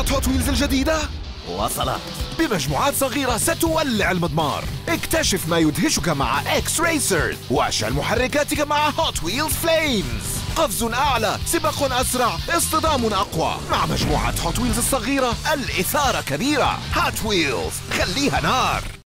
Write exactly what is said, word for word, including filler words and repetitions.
سيارات هوت ويلز الجديدة وصلت بمجموعات صغيرة ستولع المضمار. اكتشف ما يدهشك مع اكس ريسر، واشعل محركاتك مع هوت ويلز فليمز. قفز أعلى، سباق أسرع، اصطدام أقوى. مع مجموعة هوت ويلز الصغيرة الإثارة كبيرة. هوت ويلز، خليها نار.